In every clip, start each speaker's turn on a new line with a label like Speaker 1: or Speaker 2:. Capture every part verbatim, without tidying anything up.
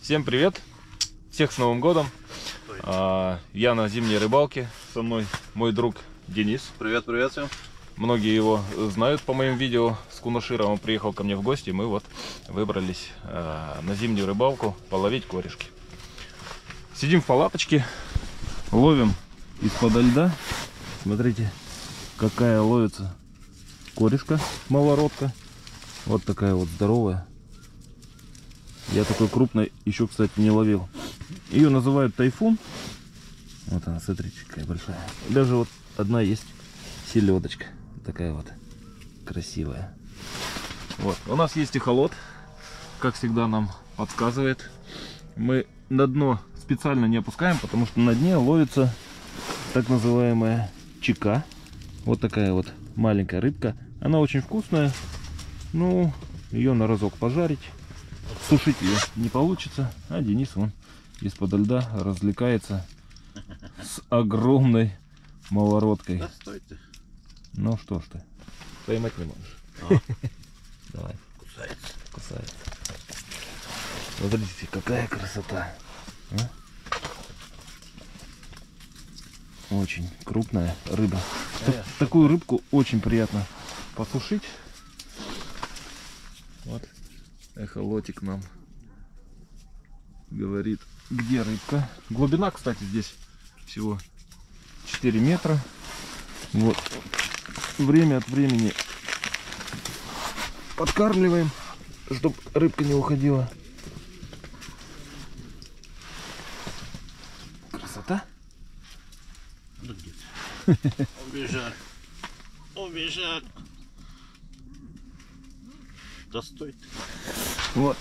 Speaker 1: Всем привет! Всех с Новым годом! А, я на зимней рыбалке. Со мной мой друг Денис.
Speaker 2: Привет, привет всем!
Speaker 1: Многие его знают по моим видео. С Кунашира он приехал ко мне в гости. Мы вот выбрались а, на зимнюю рыбалку половить корешки. Сидим в палаточке, ловим из-под льда. Смотрите, какая ловится корешка, малородка. Вот такая вот здоровая. Я такой крупной еще, кстати, не ловил. Ее называют тайфун. Вот она, смотрите, какая большая. Даже вот одна есть селедочка. Такая вот красивая. Вот. У нас есть эхолот. Как всегда нам подсказывает. Мы на дно специально не опускаем, потому что на дне ловится так называемая чека. Вот такая вот маленькая рыбка. Она очень вкусная. Ну, ее на разок пожарить. Сушить ее не получится, а Денис вон из-под льда развлекается с огромной малородкой.
Speaker 2: Да, стой ты.
Speaker 1: Ну что ж ты, поймать не можешь.
Speaker 2: А.
Speaker 1: Давай.
Speaker 2: Кусается.
Speaker 1: Кусается. Смотрите, какая красота. А? Очень крупная рыба. Так, такую рыбку очень приятно посушить. Вот. Эхолотик нам говорит, где рыбка. Глубина, кстати, здесь всего четыре метра. Вот. Время от времени подкармливаем, чтобы рыбка не уходила. Красота.
Speaker 2: Убежать. Убежать. Да стой ты.
Speaker 1: Вот.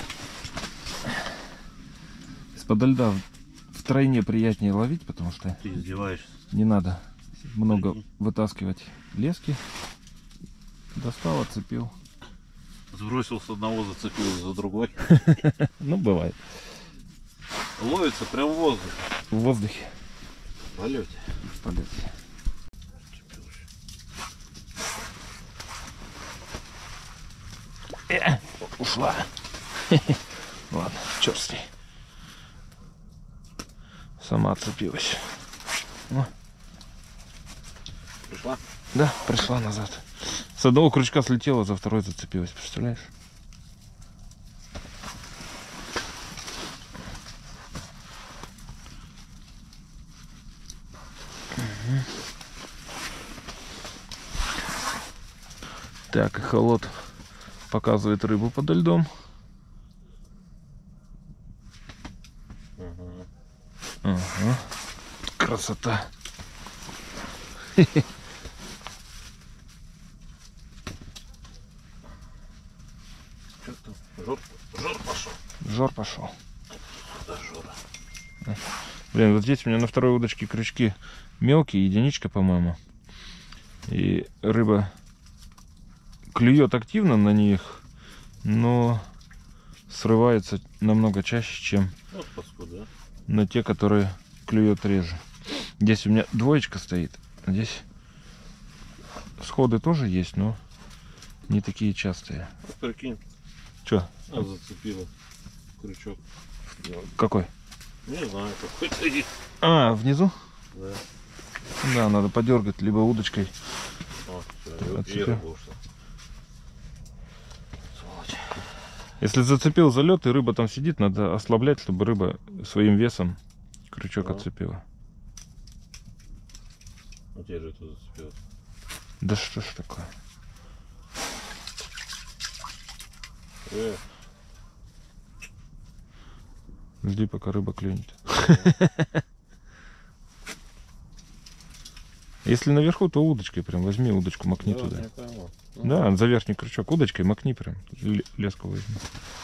Speaker 1: Из-под льда втройне приятнее ловить, потому что
Speaker 2: Ты издеваешься.
Speaker 1: не надо много вытаскивать лески. Достал, отцепил.
Speaker 2: Сбросил с одного, зацепил за другой.
Speaker 1: Ну, бывает.
Speaker 2: Ловится прям в воздухе.
Speaker 1: В воздухе.
Speaker 2: В полете.
Speaker 1: В полете. Э, ушла. Ладно, черт с ней. Сама отцепилась. О.
Speaker 2: Пришла?
Speaker 1: Да, пришла назад. С одного крючка слетела, за второй зацепилась. Представляешь? Угу. Так, эхолот показывает рыбу под льдом.
Speaker 2: Угу.
Speaker 1: Ага. Красота.
Speaker 2: Что там? Жор, жор пошел.
Speaker 1: Жор пошел.
Speaker 2: Да, жора.
Speaker 1: Блин, вот здесь у меня на второй удочке крючки мелкие, единичка, по-моему. И рыба клюет активно на них, но срывается намного чаще, чем
Speaker 2: Вот паскуда, да?
Speaker 1: на те, которые клюет реже. Здесь у меня двоечка стоит. Здесь сходы тоже есть, но не такие частые.
Speaker 2: Прикинь.
Speaker 1: Че?
Speaker 2: А, зацепила крючок.
Speaker 1: Какой?
Speaker 2: Не знаю, какой-то.
Speaker 1: А, внизу?
Speaker 2: Да.
Speaker 1: Да, надо подергать либо удочкой.
Speaker 2: О, все,
Speaker 1: Отцепил.
Speaker 2: и рыба ушла. Сволочь.
Speaker 1: Если зацепил за лед и рыба там сидит, надо ослаблять, чтобы рыба своим весом крючок
Speaker 2: А.
Speaker 1: отцепила.
Speaker 2: У тебя же это зацепилось.
Speaker 1: Да что ж такое?
Speaker 2: Э,
Speaker 1: Жди, пока рыба клюнет. Если наверху, то удочкой прям возьми удочку, макни
Speaker 2: да,
Speaker 1: туда.
Speaker 2: не пойму.
Speaker 1: Да, за верхний крючок удочкой макни прям, л- леску возьми.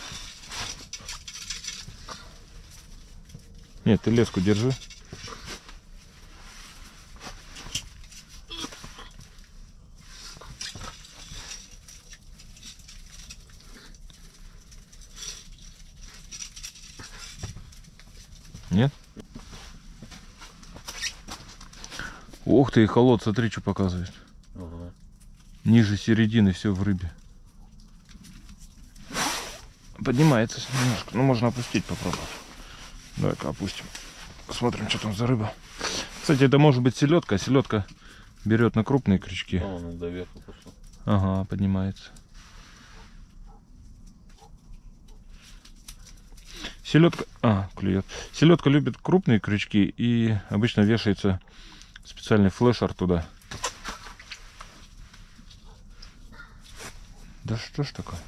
Speaker 1: Нет, ты леску держи. Нет? Ух ты, эхолот, смотри, что показывает.
Speaker 2: Ага.
Speaker 1: Ниже середины все в рыбе. Поднимается немножко. Ну, можно опустить, попробовать. Давай-ка опустим. Посмотрим, что там за рыба. Кстати, это может быть селедка. Селедка берет на крупные крючки.
Speaker 2: А, он до верха пошел.
Speaker 1: Ага, поднимается. Селедка, а, клюет. Селедка любит крупные крючки и обычно вешается специальный флешер туда. Да что ж такое?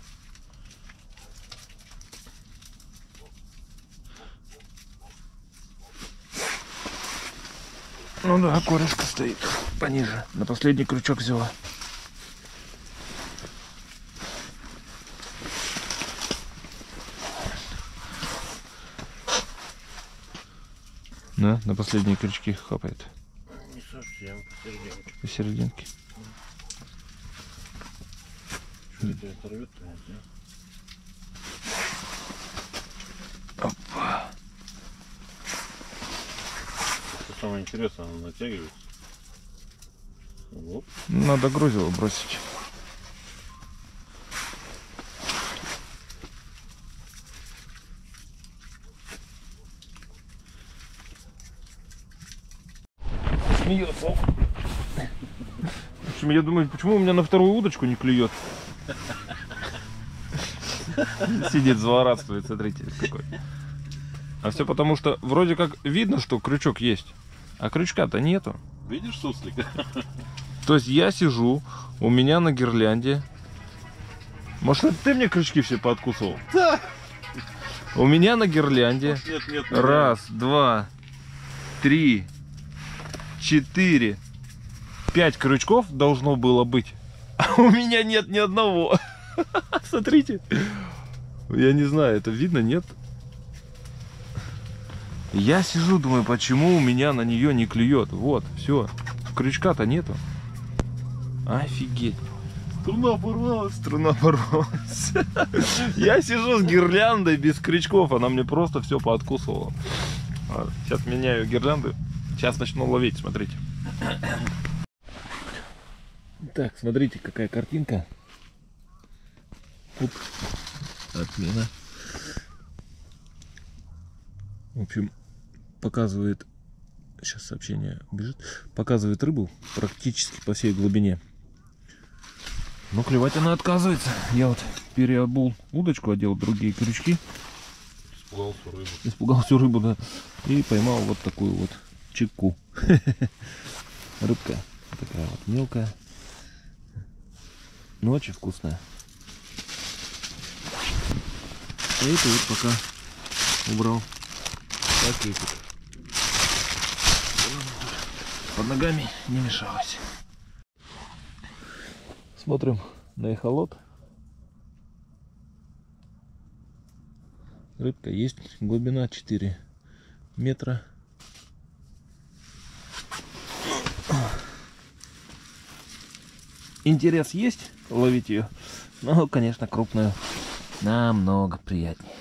Speaker 1: Ну да, корешка стоит пониже. На последний крючок взяла. Да, на последние крючки хапает.
Speaker 2: Не совсем, посерединке.
Speaker 1: Посерединке.
Speaker 2: Что это оторвет-то?
Speaker 1: Опа.
Speaker 2: Что самое интересное, она натягивается. Оп.
Speaker 1: Надо грузило бросить. Смеется. В общем, я думаю, почему у меня на вторую удочку не клюет? Сидит, злорадствует, смотрите, какой. А все потому, что вроде как видно, что крючок есть, а крючка-то нету.
Speaker 2: Видишь суслика?
Speaker 1: То есть я сижу, у меня на гирлянде. Может, это ты мне крючки все пооткусывал?
Speaker 2: Да.
Speaker 1: У меня на гирлянде.
Speaker 2: Нет, нет, нет.
Speaker 1: Раз, два, три, четыре, пять крючков должно было быть. А у меня нет ни одного. Смотрите. Я не знаю, это видно, нет? Я сижу, думаю, почему у меня на нее не клюет. Вот, все. Крючка-то нету. Офигеть.
Speaker 2: Струна порвалась.
Speaker 1: Струна порвалась. Я сижу с гирляндой без крючков, она мне просто все пооткусывала. Сейчас меняю гирлянды. Сейчас начну ловить, смотрите. Так, смотрите, какая картинка. Оп. Отмена. В общем, показывает... Сейчас сообщение бежит. Показывает рыбу практически по всей глубине. Но клевать она отказывается. Я вот переобул удочку, одел другие крючки.
Speaker 2: Испугался рыбу.
Speaker 1: Испугал всю рыбу, да. И поймал вот такую вот чеку. Рыбка такая вот мелкая. Но очень вкусная. А это вот пока убрал. Так и тут. Под ногами не мешалось. Смотрим на эхолот. Рыбка есть. Глубина четыре метра. Интерес есть ловить ее. Но, конечно, крупную намного приятнее.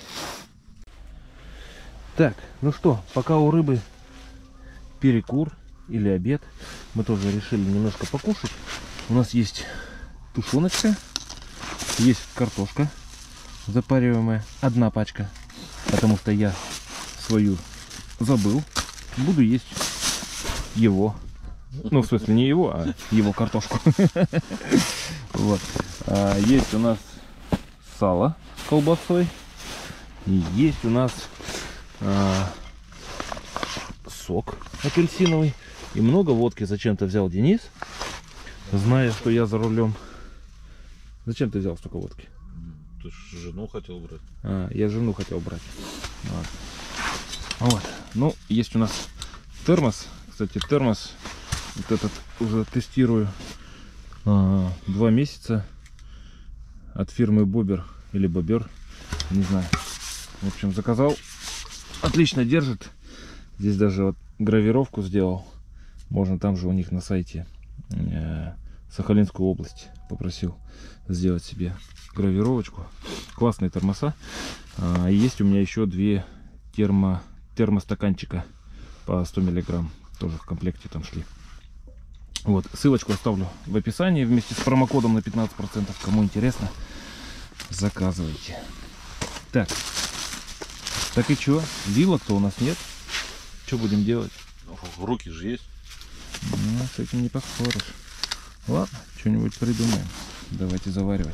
Speaker 1: Так, ну что, пока у рыбы перекур или обед, мы тоже решили немножко покушать. У нас есть тушеночка, есть картошка запариваемая, одна пачка, потому что я свою забыл. Буду есть его. Ну, в смысле, не его, а его картошку. Вот. Есть у нас сало с колбасой. И есть у нас а, сок апельсиновый. И много водки зачем-то взял Денис, зная, что я за рулем. Зачем ты взял столько водки?
Speaker 2: Ты ж жену хотел брать.
Speaker 1: А, я жену хотел брать. Вот. Вот. Ну, есть у нас термос. Кстати, термос вот этот уже тестирую а, два месяца от фирмы Бобер или Бобер, не знаю. В общем, заказал. Отлично держит. Здесь даже вот гравировку сделал. Можно там же у них на сайте э, Сахалинскую область попросил сделать себе гравировочку. Классные термоса. А, есть у меня еще две термо, термостаканчика по сто миллиграмм. Тоже в комплекте там шли. Вот, ссылочку оставлю в описании вместе с промокодом на пятнадцать процентов. Кому интересно, заказывайте. Так, Так и чё? Вилок-то у нас нет. Что будем делать?
Speaker 2: Руки же есть.
Speaker 1: Ну, с этим не поспоришь. Ладно, что-нибудь придумаем. Давайте заваривать.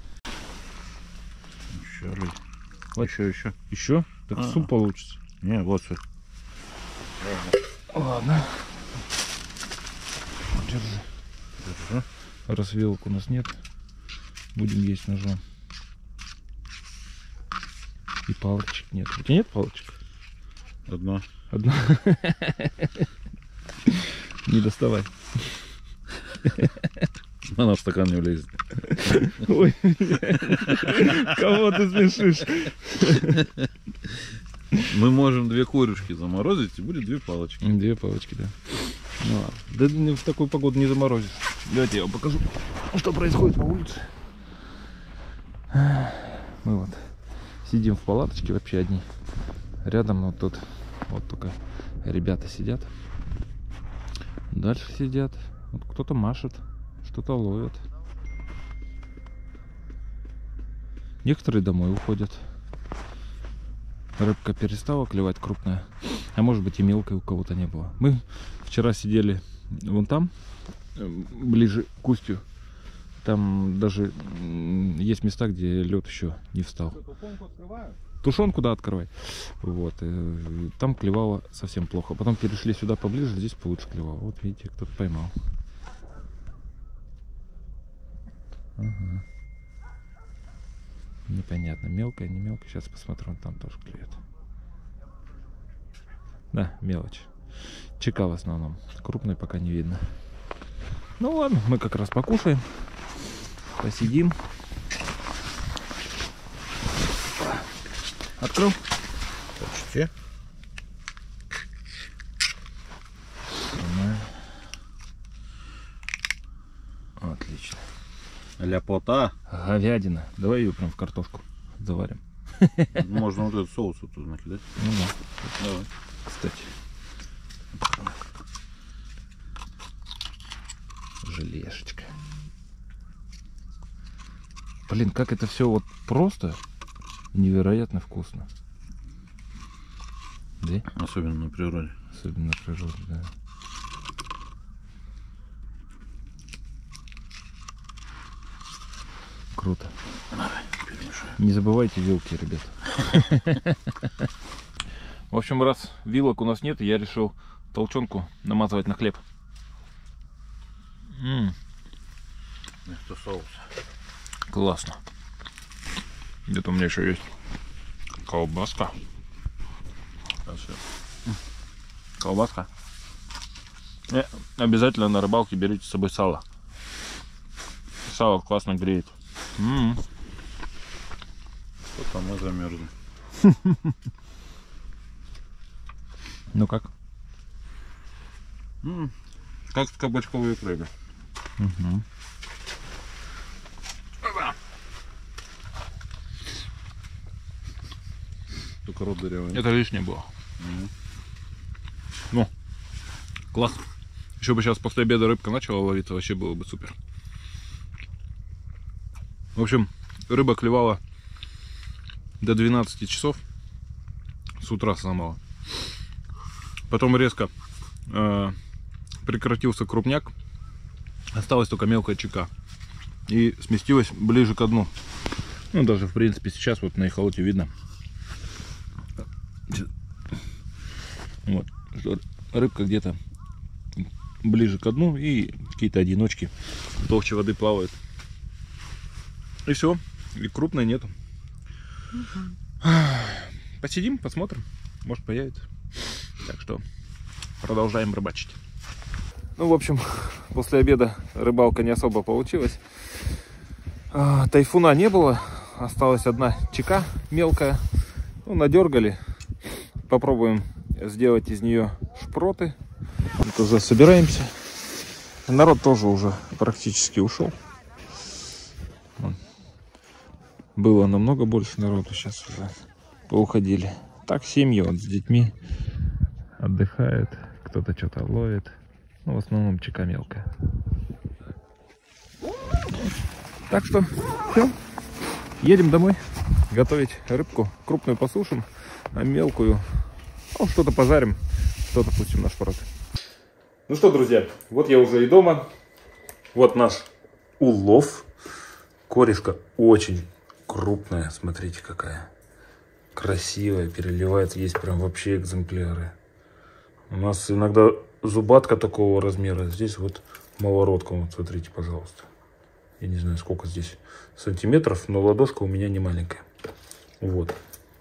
Speaker 2: Еще ли?
Speaker 1: Вот.
Speaker 2: Еще, еще.
Speaker 1: Еще? Так
Speaker 2: А-а.
Speaker 1: суп получится.
Speaker 2: Не, вот все.
Speaker 1: Ладно. Держи.
Speaker 2: Держи.
Speaker 1: Раз вилок у нас нет, будем есть ножом. И палочек нет. У тебя нет палочек?
Speaker 2: Одна.
Speaker 1: Одна. Не доставай.
Speaker 2: Она в стакан не влезет.
Speaker 1: Ой, кого ты смешишь?
Speaker 2: Мы можем две корюшки заморозить, и будет две палочки.
Speaker 1: Две палочки, да. Ну ладно. Да в такую погоду не заморозишь. Давайте я вам покажу, что происходит по улице. Мы вот сидим в палаточке вообще одни. Рядом вот тут вот только ребята сидят. Дальше сидят. Вот кто-то машет, что-то ловит. Некоторые домой уходят. Рыбка перестала клевать крупная. А может быть и мелкой у кого-то не было. Мы вчера сидели вон там, ближе к устью. Там даже есть места, где лед еще не встал.
Speaker 2: Тушенку открываю?
Speaker 1: Тушенку, да, открывай. Вот. Там клевало совсем плохо. Потом перешли сюда поближе, здесь получше клевало. Вот видите, кто-то поймал. Ага. Непонятно, мелкая, не мелкая. Сейчас посмотрим, там тоже клюет. Да, мелочь. Чека в основном. Крупной пока не видно. Ну ладно, мы как раз покушаем. Посидим. Открыл?
Speaker 2: Почти.
Speaker 1: Отлично.
Speaker 2: Ляпота.
Speaker 1: Говядина. Давай ее прям в картошку заварим.
Speaker 2: Можно вот этот соус вот тут накидать.
Speaker 1: Ну да.
Speaker 2: Давай.
Speaker 1: Кстати. Желешечка. Блин, как это все вот просто невероятно вкусно. Да?
Speaker 2: Особенно на природе.
Speaker 1: Особенно на природе, да. Круто. Не забывайте вилки, ребят. В общем, раз вилок у нас нет, я решил толчонку намазывать на хлеб. М-м.
Speaker 2: Это соус.
Speaker 1: Классно. Где-то у меня еще есть колбаска. Колбаска. И обязательно на рыбалке берите с собой сало. Сало классно греет. М-м.
Speaker 2: Вот там мы замерзли.
Speaker 1: Ну как?
Speaker 2: М-м. Как с кабачковой икрой.
Speaker 1: Угу.
Speaker 2: Только рот дырявый.
Speaker 1: Это лишнее было.
Speaker 2: Угу.
Speaker 1: Ну, класс. Еще бы сейчас после обеда рыбка начала ловиться, вообще было бы супер. В общем, рыба клевала до двенадцати часов. С утра сломала. Потом резко э, прекратился крупняк. Осталась только мелкая чека. И сместилась ближе к дну. Ну, даже, в принципе, сейчас вот на эхолоте видно. Вот, что рыбка где-то ближе к дну. И какие-то одиночки в толще воды плавают. И все. И крупной нету. Угу. Посидим, посмотрим. Может, появится. Так что продолжаем рыбачить. Ну, в общем, после обеда рыбалка не особо получилась. А, тайфуна не было. Осталась одна чека мелкая. Ну, надергали. Попробуем сделать из нее шпроты. Вот уже собираемся. Народ тоже уже практически ушел. Было намного больше народу, сейчас уже поуходили. Так, семьи вот с детьми отдыхают, кто-то что-то ловит. Ну, в основном чека мелкая. Так что все, едем домой. готовить рыбку. Крупную посушим, а мелкую, ну, что-то пожарим, что-то пустим на шпроты. Ну что, друзья, вот я уже и дома. Вот наш улов. Корешка очень крупная, смотрите какая. Красивая, переливается, есть прям вообще экземпляры. У нас иногда зубатка такого размера, здесь вот малородка, вот смотрите, пожалуйста. Я не знаю, сколько здесь сантиметров, но ладошка у меня не маленькая. Вот.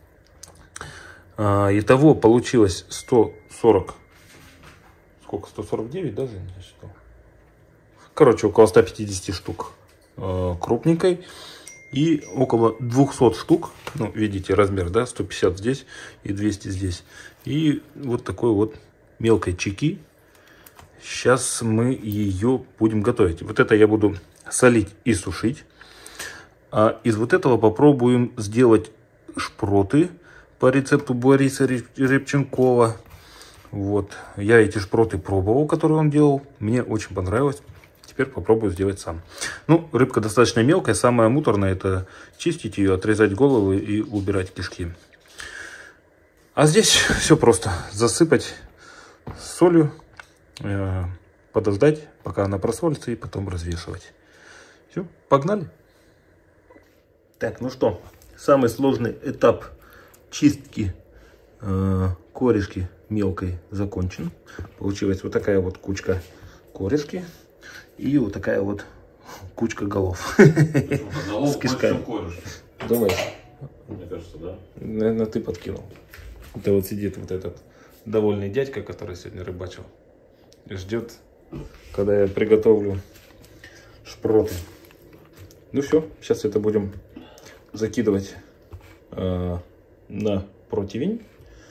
Speaker 1: А, итого получилось сто сорок. Сколько? сто сорок девять даже не засчитал. Короче, около ста пятидесяти штук э, крупненькой. И около двухсот штук. Ну, видите, размер, да? сто пятьдесят здесь и двести здесь. И вот такой вот мелкой чеки. Сейчас мы ее будем готовить. Вот это я буду солить и сушить. А из вот этого попробуем сделать шпроты по рецепту Бориса Рябченкова. Вот. Я эти шпроты пробовал, которые он делал. Мне очень понравилось. Теперь попробую сделать сам. Ну, рыбка достаточно мелкая. Самое муторное — это чистить ее, отрезать голову и убирать кишки. А здесь все просто. Засыпать солью, э, подождать, пока она просолится, и потом развешивать. Все, погнали. Так, ну что, самый сложный этап чистки э, корешки мелкой закончен. Получилась вот такая вот кучка корешки и вот такая вот кучка голов с кишками. Думаешь?
Speaker 2: Мне кажется, да.
Speaker 1: Наверное, ты подкинул. Это вот сидит вот этот довольный дядька, который сегодня рыбачил, и ждет, когда я приготовлю шпроты. Ну все, сейчас это будем закидывать э, на противень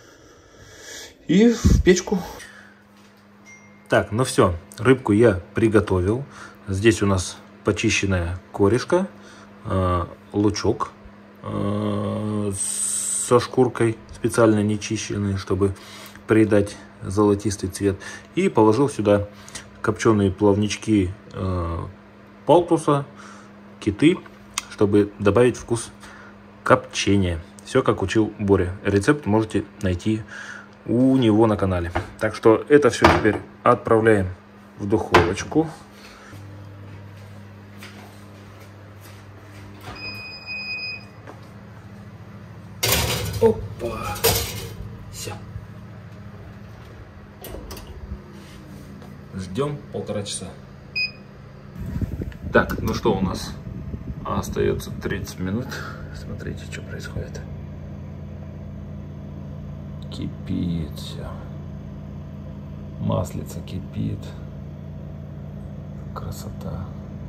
Speaker 1: и в печку. Так, ну все, рыбку я приготовил. Здесь у нас почищенная корешка, э, лучок э, со шкуркой, специально не чищенный, чтобы придать золотистый цвет. И положил сюда копченые плавнички э, палтуса, киты, чтобы добавить вкус копчения. Все как учил Боря. Рецепт можете найти у него на канале. Так что это все теперь отправляем в духовочку. Опа! Все. Ждем полтора часа. Так, ну что у нас? Остается тридцать минут. Смотрите, что происходит. Кипит все. Маслица кипит. Красота.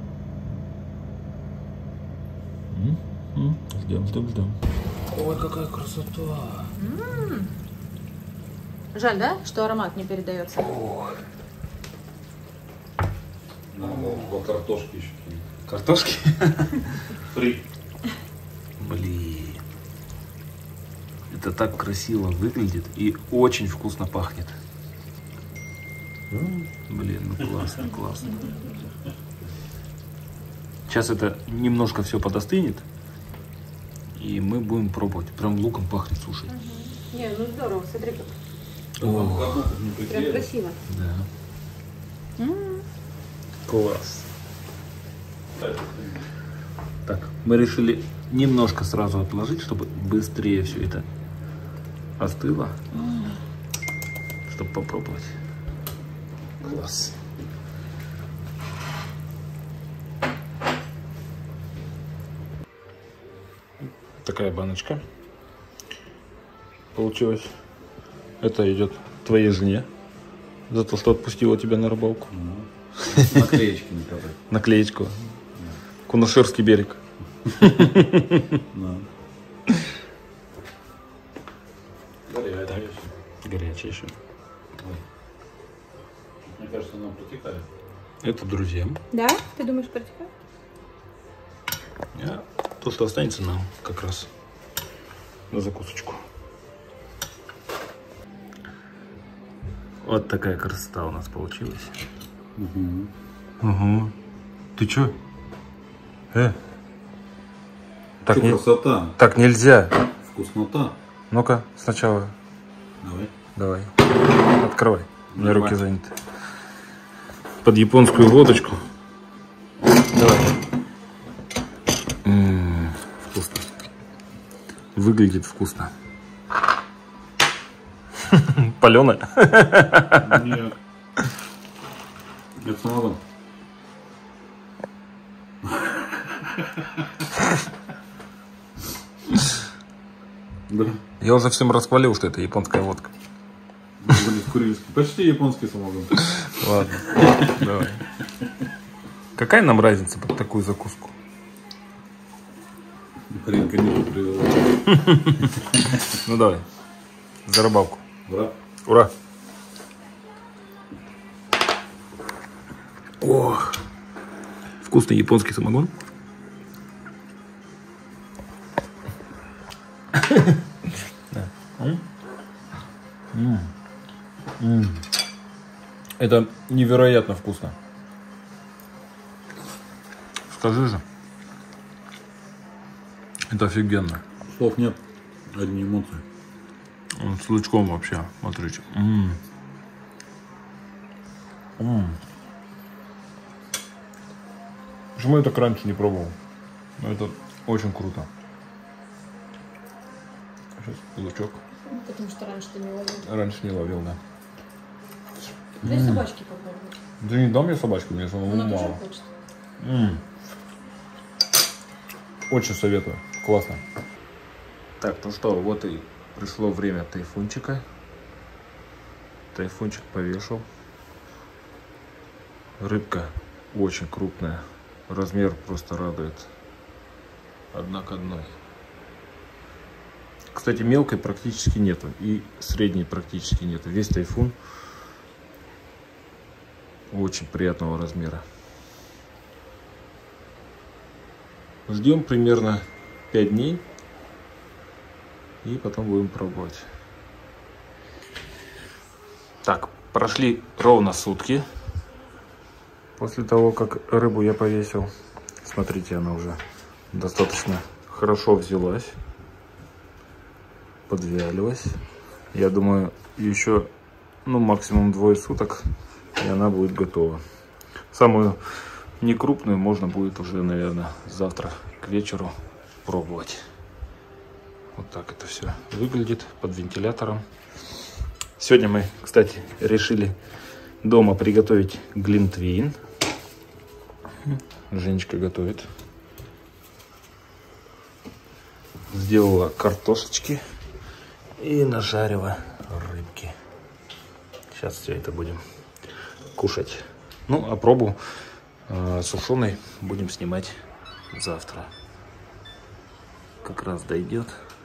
Speaker 1: Ждем, ждем, ждем. Ой, какая красота.
Speaker 3: М-м-м. Жаль, да, что аромат не передается?
Speaker 1: Ой.
Speaker 2: Надо картошки еще.
Speaker 1: Картошки?
Speaker 2: Фри.
Speaker 1: Блин. Это так красиво выглядит и очень вкусно пахнет. Блин, ну классно, классно. Сейчас это немножко все подостынет. И мы будем пробовать. Прям луком пахнет, слушай.
Speaker 3: Угу. Не, ну здорово, смотри как.
Speaker 1: О,
Speaker 3: Прям красиво.
Speaker 1: да.
Speaker 3: М-м.
Speaker 1: Класс. Так, мы решили немножко сразу отложить, чтобы быстрее все это остыло. Чтобы попробовать. Класс. Такая баночка получилась. Это идет твоей жене за то, что отпустила тебя на рыбалку.
Speaker 2: Наклеечки не трогай.
Speaker 1: Наклеечку. Кунаширский берег.
Speaker 2: Горячая.
Speaker 1: Горячая еще.
Speaker 2: Мне кажется, она протекает.
Speaker 1: Это друзья.
Speaker 3: Да? Ты думаешь, протекает?
Speaker 1: А то, что останется, нам как раз на закусочку. Вот такая красота у нас получилась.
Speaker 2: Угу.
Speaker 1: Угу. Ты чё? Э? Так,
Speaker 2: Что,
Speaker 1: не...
Speaker 2: красота,
Speaker 1: так нельзя.
Speaker 2: вкуснота.
Speaker 1: Ну-ка, сначала
Speaker 2: Давай.
Speaker 1: давай. Открывай. У меня
Speaker 2: Давай.
Speaker 1: руки заняты. Под японскую водочку. Давай. М-м, вкусно. Выглядит вкусно. Паленая?
Speaker 2: Нет. Это самогон. Да.
Speaker 1: Я уже всем расхвалил, что это японская водка.
Speaker 2: Были в Курильске. Почти японский самогон.
Speaker 1: Ладно, давай. Какая нам разница под такую закуску?
Speaker 2: Ринка не привела.
Speaker 1: Ну давай. За рыбалку.
Speaker 2: Ура.
Speaker 1: Ура. Ох. Вкусный японский самогон. Это невероятно вкусно. Скажи же. Это офигенно.
Speaker 2: Слов нет. Одни эмоции.
Speaker 1: С лучком вообще. Смотрите. М-м. М-м. Почему я так раньше не пробовал? Ну, это очень круто. Сейчас лучок.
Speaker 3: Потому что раньше ты не ловил.
Speaker 1: Раньше не ловил, да.
Speaker 3: Дай собачки попробовать.
Speaker 1: Да не дам я собачку, мне самому
Speaker 3: Она тоже
Speaker 1: мало.
Speaker 3: хочет.
Speaker 1: М. Очень советую. Классно. Так, ну что, вот и пришло время тайфунчика. Тайфунчик повешал. Рыбка очень крупная. Размер просто радует. Одна к одной. Кстати, мелкой практически нету. И средней практически нету. Весь тайфун очень приятного размера. Ждем примерно пять дней. И потом будем пробовать. Так, прошли ровно сутки. После того, как рыбу я повесил. Смотрите, она уже достаточно хорошо взялась. Подвялилась. Я думаю, еще ну, максимум двое суток, и она будет готова. Самую некрупную можно будет уже, наверное, завтра к вечеру пробовать. Вот так это все выглядит под вентилятором. Сегодня мы, кстати, решили дома приготовить глинтвейн. Женечка готовит. Сделала картошечки и нажарила рыбки. Сейчас все это будем кушать. Ну, а пробу э, сушеной будем снимать завтра. Как раз дойдет.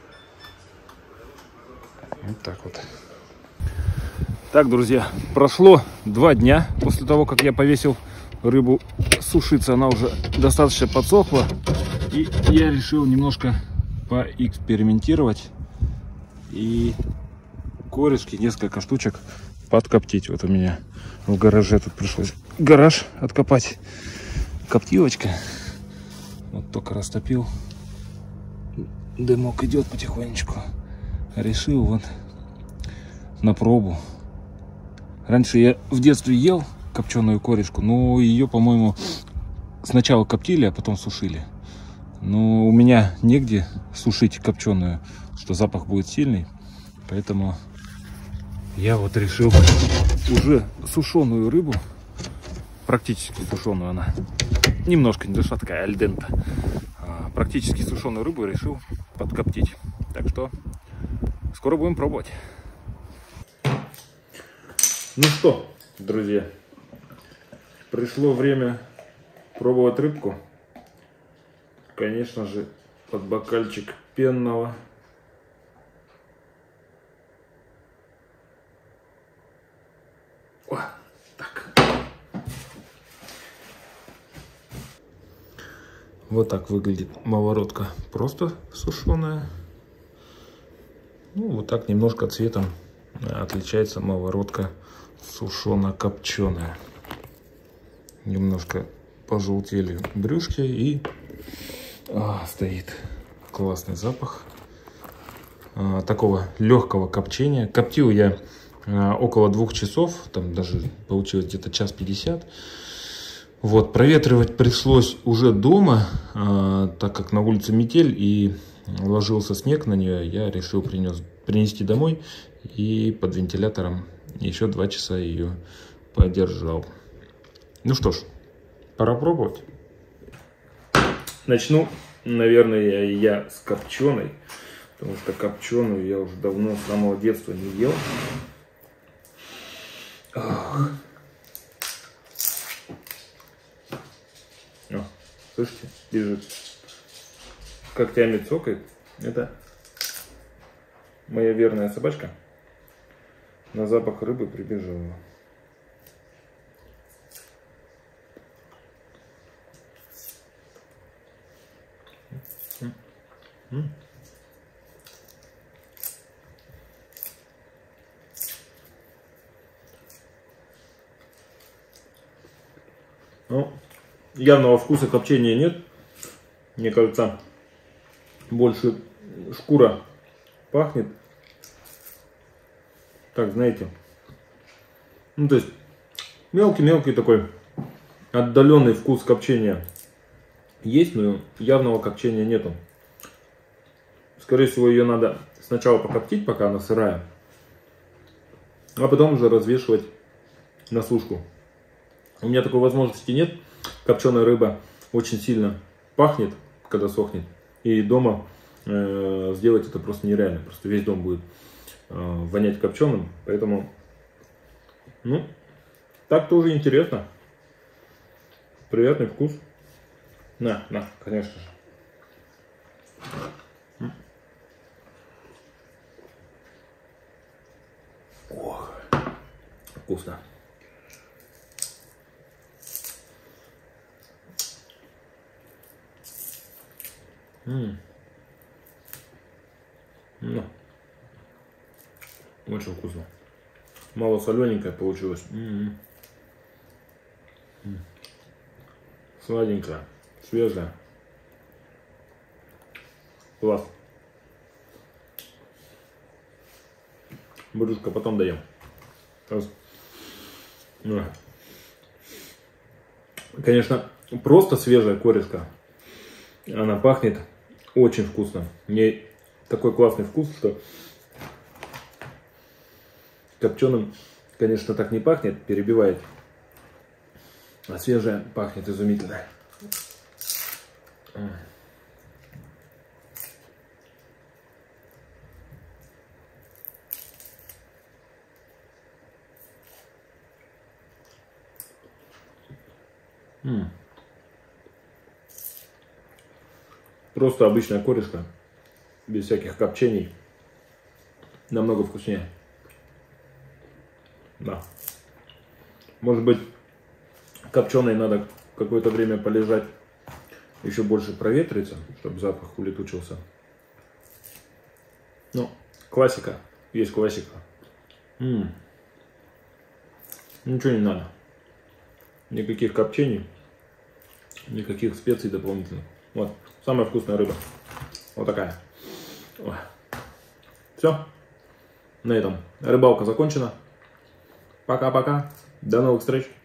Speaker 1: Вот так вот. Так, друзья, прошло два дня после того, как я повесил рыбу сушиться. Она уже достаточно подсохла. И я решил немножко поэкспериментировать. И корешки, несколько штучек подкоптить. Вот у меня в гараже тут пришлось гараж откопать. Коптилочка. Вот только растопил. Дымок идет потихонечку. Решил вот на пробу. Раньше я в детстве ел копченую корешку, но ее, по-моему, сначала коптили, а потом сушили. Но у меня негде сушить копченую, что запах будет сильный. Поэтому я вот решил уже сушеную рыбу, практически сушеную она, немножко не душа такая альдента, практически сушеную рыбу решил подкоптить. Так что скоро будем пробовать. Ну что, друзья, пришло время пробовать рыбку. Конечно же, под бокальчик пенного. О, так. Вот так выглядит маворотка, просто сушеная. Ну, вот так немножко цветом отличается маворотка сушено-копченая. Немножко пожелтели брюшки и а, стоит Классный запах. А, такого легкого копчения. Коптил я а, около двух часов. Там даже получилось где-то час пятьдесят. Вот, проветривать пришлось уже дома, а, так как на улице метель и ложился снег на нее. Я решил принес, принести домой и под вентилятором еще два часа ее подержал. Ну что ж, пора пробовать. Начну, наверное, я с копченой, потому что копченую я уже давно с самого детства не ел. Ох. О, слышите, бежит. Когтями цокает. Это моя верная собачка. На запах рыбы прибежала. М-м. Ну, явного вкуса копчения нет. Мне кажется, больше шкура пахнет. Так, знаете. Ну, то есть, мелкий-мелкий такой отдаленный вкус копчения есть, но явного копчения нету. Скорее всего, ее надо сначала покоптить, пока она сырая, а потом уже развешивать на сушку. У меня такой возможности нет. Копченая рыба очень сильно пахнет, когда сохнет. И дома э, сделать это просто нереально. Просто весь дом будет э, вонять копченым. Поэтому, ну, так тоже интересно. Приятный вкус. На, на, конечно же. Ох, вкусно. М-м. Ну, очень вкусно. Мало солененькое получилось. М-м. Сладенькая, свежая. Класс. Брюшко потом даем. Сейчас. Конечно, просто свежая корешка. Она пахнет очень вкусно. Мне такой классный вкус, что копченым, конечно, так не пахнет, перебивает. А свежая пахнет изумительно. М-м. Просто обычная корешка, без всяких копчений, намного вкуснее. Да. Может быть, копченой надо какое-то время полежать, еще больше проветриться, чтобы запах улетучился. Ну, классика, есть классика. М-м. Ничего не надо. Никаких копчений, никаких специй дополнительных. Вот, самая вкусная рыба. Вот такая. Ой. Все. На этом рыбалка закончена. Пока-пока. До новых встреч.